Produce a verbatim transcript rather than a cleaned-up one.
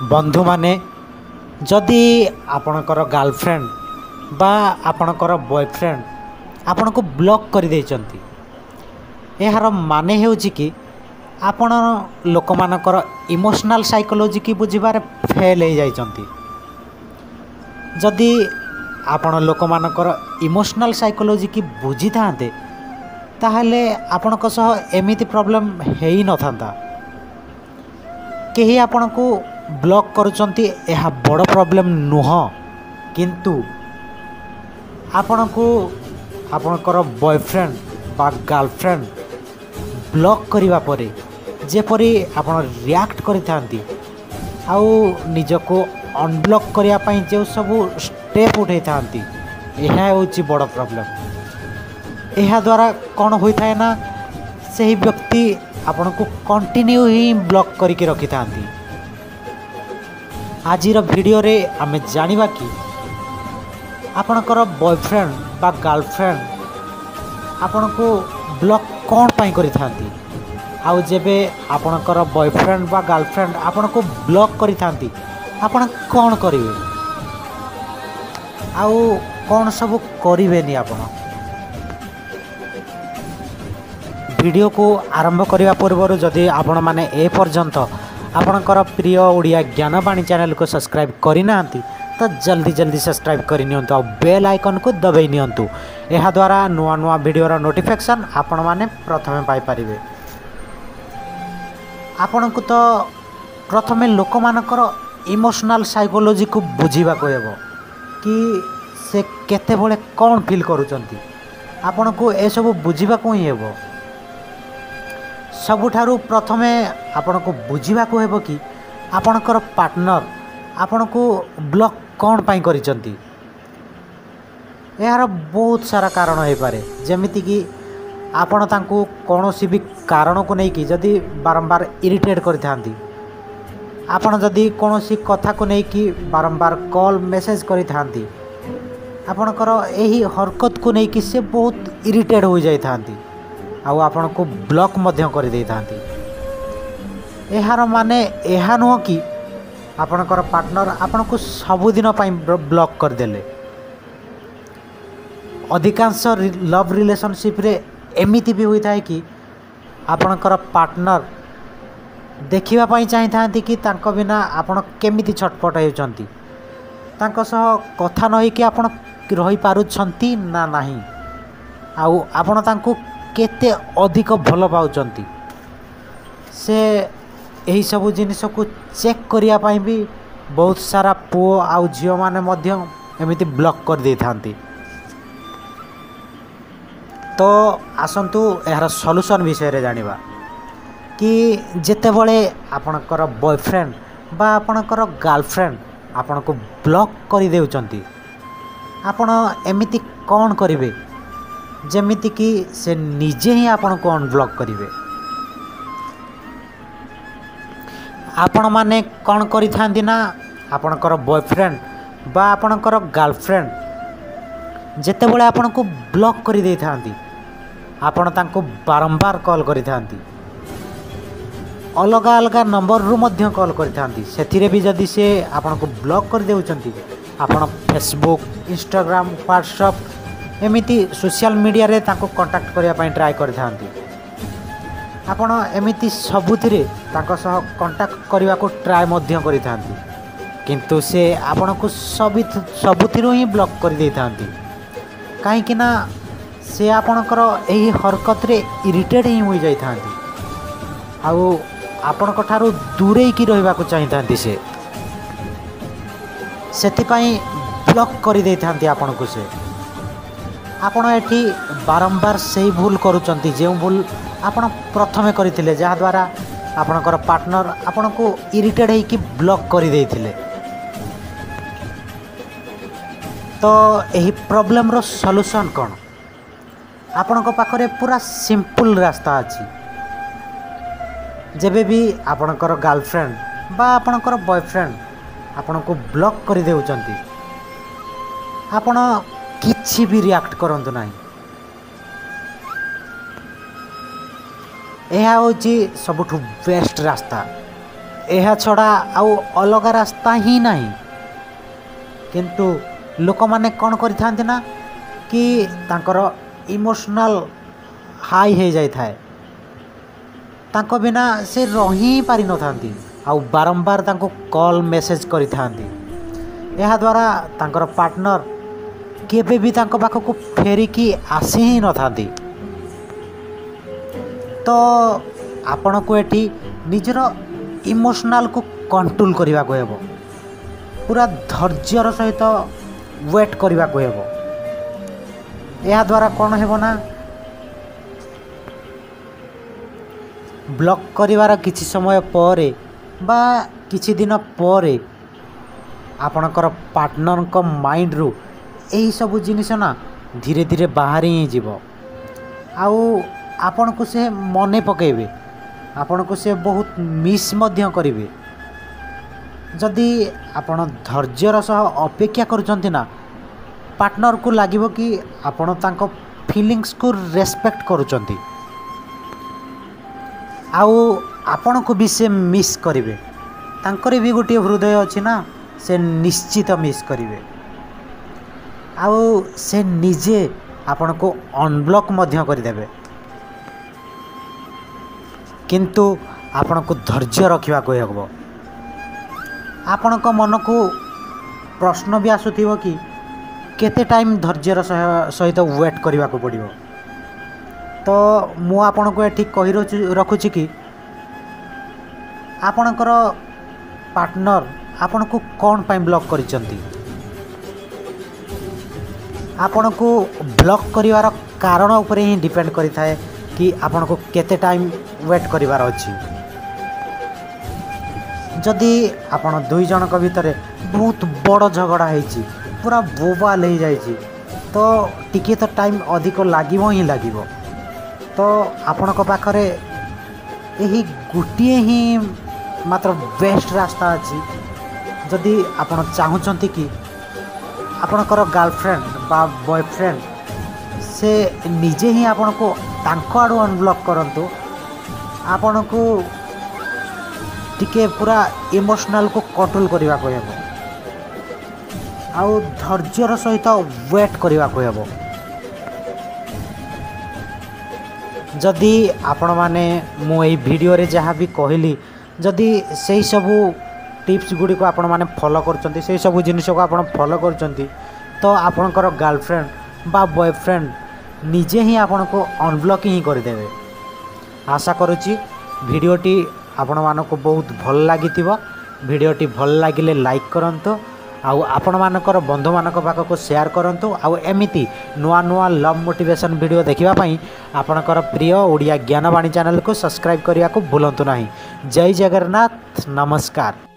बंधु माने जदि आपणकर गर्लफ्रेंड बा आपणकर बॉयफ्रेंड आपण को ब्लॉक कर देइचंती यार माने हेउची कि आपण लोक मानकर इमोशनल साइकोलॉजी की बुझिबार फेल हो जाइचंती। जदि आपण लोक मानकर इमोशनल साइकोलॉजी की बुझी थांते ताहले आपणक सह एमिति प्रॉब्लम हेई न थांता। केही आपण को ब्लॉक करूचंती यह बड़ प्रॉब्लम नुह, किंतु आपण को आपणकर बॉयफ्रेंड बा गर्लफ्रेंड ब्लॉक करिवा परे जेपरी आपण रिएक्ट करिथांती आउ निजको अनब्लॉक करिया पई जे सब स्टेप उठै थांती यह होची बड़ प्रॉब्लम। यह द्वारा कौन होता है ना सही व्यक्ति आपण को कंटिन्यू ही ब्लॉक करके रखी थांती। आजिर वीडियो रे आमे जानिबा कि आपणकर बॉयफ्रेंड बा गर्लफ्रेंड आपण को ब्लॉक कौन पाई करि थांती आउ जेबे आपणकर बॉयफ्रेंड बा गर्लफ्रेंड आपण को ब्लॉक करि थांती आपण कौन करिवे आउ कौन सब करिवेनी। आपण वीडियो को आरंभ करने पूर्व जदि आपण माने ए पर्यंत आपणकर प्रिय ओडिया ज्ञानवाणी चैनल को सब्सक्राइब करना तो जल्दी जल्दी सब्सक्राइब करनी आ बेल आइकन को दबाई नियंतु। यह द्वारा नुआ नुआ वीडियोर नोटिफिकेशन आपण माने प्रथमे पाई परिबे। आपण को तो प्रथमे लोक मानकर इमोशनल साइकोलॉजी को बुझीबा को हेबो कि से केते बळे कोन फील करूचंती आपण को ए सब बुझीबा को ही हेबो। सबुठारु प्रथमे आपण को बुझीबा को हेबो कि आपणकर पार्टनर आपण को ब्लॉक कौन पाई करिचंती। यार बहुत सारा कारण हो पारे जेमिति कि आपण तांको कोनोसी भी कारण को नहीं कि जदि बारंबार इरिटेट करिथांती आपण जदि कोनोसी कथा को नहीं कि बारंबार कॉल मेसेज करिथांती आपणकर एही हरकत को नहीं कि से बहुत इरिटेट हो जाई थांती आउ आपण को ब्लॉक मध्य कर दे थांती। एहार माने एहा नुह कि आपणकर पार्टनर आपण को सबुदिन पाई ब्लॉक कर देले। अधिकांश लव रिलेशनशिप रे एमिति भी होता है कि आपणकर पार्टनर देखिबा पाई चाहि थांती कि तांको बिना आपण केमिति छटपट हेउचंती तांको सह कथा नहि कि आपण रही पारुछंती ना नाही आउ आपण तांको केते अधिक भल पाउचंती से यही सब जिनिस को चेक करिया पाई भी बहुत सारा पुओ आउ झियो माने मध्य एमिति ब्लॉक कर दे थांती। तो आसंतु यार सॉल्यूशन विषय रे जानिबा कि जेते बळे आपणकर बॉयफ्रेंड बा आपणकर गर्लफ्रेंड आपण को ब्लॉक कर देउचंती आपण एमिति कौन करिवे जेमिति कि से निजे ही आपण को अनब्लॉक करिवे। आपण माने कौन करि थांती ना आपणकर बॉयफ्रेंड बा आपणकर गर्लफ्रेंड जेते बळे आपण को ब्लॉक कर दे थांती आपण तांको बारंबार कॉल करि थांती अलग अलग नंबर रु मध्य कॉल करि थांती सेथिरे भी जदि से आपण को ब्लॉक कर देउचंती आपण फेसबुक इंस्टाग्राम व्हाट्सएप एमिति सोशल मीडिया रे तांको कांटेक्ट करिया पई ट्राई कर थांती आपण एमिति सबुथिरे तांको सह कांटेक्ट करिया को ट्राई मध्य करि थांती किंतु से आपण को सब सबुथिरो ही ब्लॉक कर दे थांती काहे कि ना से आपणकर एही हरकत रे इरिटेट ही होई जाई थांती आउ आपणक ठारू दूरे की रहबा को चाहि थांती से सेति पई ब्लॉक कर दे थांती आपण को से आपण एठी बारंबार सही भूल करूचंती जे भूल आपण प्रथमे करथिले जहा द्वारा आपणकर पार्टनर आपण को इरिटेट है कि ब्लॉक कर देथिले। तो एही प्रॉब्लम रो सॉल्यूशन कोन आपण को पाखरे पूरा सिंपल रास्ता अछि। जेबे भी आपणकर गर्लफ्रेंड बा आपणकर बॉयफ्रेंड आपण को ब्लॉक कर देउचंती आपण किछि भी रिएक्ट करंतु नाही। यह हूँ सबुठु बेस्ट रास्ता ଏହା ଛଡ଼ା ଆଉ ଅଲଗା ରାସ୍ତା ହିଁ ନାହିଁ। କିନ୍ତୁ ଲୋକମାନେ କ'ଣ କରିଥାନ୍ତି ନା କି ତାଙ୍କର ଇମୋସନାଲ୍ ହାଇ ହେଇଯାଇଥାଏ, ତାଙ୍କ ବିନା ସେ ରହି ପାରିନଥାନ୍ତି ଆଉ ବାରମ୍ବାର ତାଙ୍କୁ କଲ୍ ମେସେଜ୍ କରିଥାନ୍ତି। ଏହାଦ୍ୱାରା ତାଙ୍କର ପାର୍ଟନର କେବେ ବି ତାଙ୍କ ପାଖକୁ ଫେରିକି ଆସି ହିଁ ନଥାନ୍ତି। ତ ଆପଣଙ୍କୁ ଏଠି ନିଜର ଇମୋସନାଲକୁ କଣ୍ଟ୍ରୋଲ କରିବାକୁ ହେବ, ପୁରା ଧୈର୍ଯ୍ୟର ସହିତ ୱେଟ୍ କରିବାକୁ ହେବ। ଏହାଦ୍ୱାରା କ'ଣ ହେବ ନା ବ୍ଲକ୍ କରିବାର କିଛି ସମୟ ପରେ ବା କିଛି ଦିନ ପରେ ଆପଣଙ୍କର ପାର୍ଟନରଙ୍କ ମାଇଣ୍ଡରୁ ଏହିସବୁ ଜିନିଷ ନା ଧୀରେ ଧୀରେ ବାହାରି ହିଁ ଯିବ ଆଉ ଆପଣଙ୍କୁ ସେ ମନେ ପକାଇବେ, ଆପଣଙ୍କୁ ସେ ବହୁତ ମିସ୍ ମଧ୍ୟ କରିବେ। ଯଦି ଆପଣ ଧୈର୍ଯ୍ୟର ସହ ଅପେକ୍ଷା କରୁଛନ୍ତି ନା, ପାର୍ଟନରକୁ ଲାଗିବ କି ଆପଣ ତାଙ୍କ ଫିଲିଙ୍ଗସକୁ ରେସ୍ପେକ୍ଟ କରୁଛନ୍ତି ଆଉ ଆପଣଙ୍କୁ ବି ସେ ମିସ୍ କରିବେ। ତାଙ୍କର ବି ଗୋଟିଏ ହୃଦୟ ଅଛି ନା, ସେ ନିଶ୍ଚିତ ମିସ୍ କରିବେ ଆଉ ସେ ନିଜେ ଆପଣଙ୍କୁ ଅନବ୍ଲକ୍ ମଧ୍ୟ କରିଦେବେ। କିନ୍ତୁ ଆପଣଙ୍କୁ ଧୈର୍ଯ୍ୟ ରଖିବାକୁ ହେବ। ଆପଣଙ୍କ ମନକୁ ପ୍ରଶ୍ନ ବି ଆସୁଥିବ କି କେତେ ଟାଇମ୍ ଧୈର୍ଯ୍ୟର ସହିତ ୱେଟ୍ କରିବାକୁ ପଡ଼ିବ। ତ ମୁଁ ଆପଣଙ୍କୁ ଏଠି କହି ରଖୁଛି କି ଆପଣଙ୍କର ପାର୍ଟନର ଆପଣଙ୍କୁ କ'ଣ ପାଇଁ ବ୍ଲକ୍ କରିଛନ୍ତି। ଆପଣଙ୍କୁ ବ୍ଲକ୍ କରିବାର କାରଣ ଉପରେ ହିଁ ଡିପେଣ୍ଡ କରିଥାଏ କି ଆପଣଙ୍କୁ କେତେ ଟାଇମ୍ ୱେଟ୍ କରିବାର ଅଛି। ଯଦି ଆପଣ ଦୁଇ ଜଣଙ୍କ ଭିତରେ ବହୁତ ବଡ଼ ଝଗଡ଼ା ହେଇଛି, ପୁରା ବୋବାଲ ହେଇଯାଇଛି, ତ ଟିକିଏ ତ ଟାଇମ୍ ଅଧିକ ଲାଗିବ ହିଁ ଲାଗିବ। ତ ଆପଣଙ୍କ ପାଖରେ ଏହି ଗୋଟିଏ ହିଁ ମାତ୍ର ବେଷ୍ଟ ରାସ୍ତା ଅଛି। ଯଦି ଆପଣ ଚାହୁଁଛନ୍ତି କି ଆପଣଙ୍କର ଗାର୍ଲଫ୍ରେଣ୍ଡ ବା ବୟଫ୍ରେଣ୍ଡ ସେ ନିଜେ ହିଁ ଆପଣଙ୍କୁ ତାଙ୍କ ଆଡ଼ୁ ଅନବ୍ଲକ୍ କରନ୍ତୁ, ଆପଣଙ୍କୁ ଟିକେ ପୁରା ଇମୋସନାଲକୁ କଣ୍ଟ୍ରୋଲ କରିବାକୁ ହେବ ଆଉ ଧୈର୍ଯ୍ୟର ସହିତ ୱେଟ୍ କରିବାକୁ ହେବ। ଯଦି ଆପଣମାନେ ମୁଁ ଏହି ଭିଡ଼ିଓରେ ଯାହା ବି କହିଲି, ଯଦି ସେହି ସବୁ ଟିପ୍ସ ଗୁଡ଼ିକୁ ଆପଣମାନେ ଫଲୋ କରୁଛନ୍ତି, ସେହି ସବୁ ଜିନିଷକୁ ଆପଣ ଫଲୋ କରୁଛନ୍ତି, ତ ଆପଣଙ୍କର ଗାର୍ଲଫ୍ରେଣ୍ଡ ବା ବୟଫ୍ରେଣ୍ଡ ନିଜେ ହିଁ ଆପଣଙ୍କୁ ଅନବ୍ଲକ୍ ହିଁ କରିଦେବେ। ଆଶା କରୁଛି ଭିଡ଼ିଓଟି ଆପଣମାନଙ୍କୁ ବହୁତ ଭଲ ଲାଗିଥିବ। ଭିଡ଼ିଓଟି ଭଲ ଲାଗିଲେ ଲାଇକ୍ କରନ୍ତୁ ଆଉ ଆପଣମାନଙ୍କର ବନ୍ଧୁମାନଙ୍କ ପାଖକୁ ସେୟାର କରନ୍ତୁ ଆଉ ଏମିତି ନୂଆ ନୂଆ ଲଭ୍ ମୋଟିଭେସନ୍ ଭିଡ଼ିଓ ଦେଖିବା ପାଇଁ ଆପଣଙ୍କର ପ୍ରିୟ ଓଡ଼ିଆ ଜ୍ଞାନବାଣୀ ଚ୍ୟାନେଲକୁ ସବସ୍କ୍ରାଇବ୍ କରିବାକୁ ଭୁଲନ୍ତୁ ନାହିଁ। ଜୟ ଜଗନ୍ନାଥ, ନମସ୍କାର।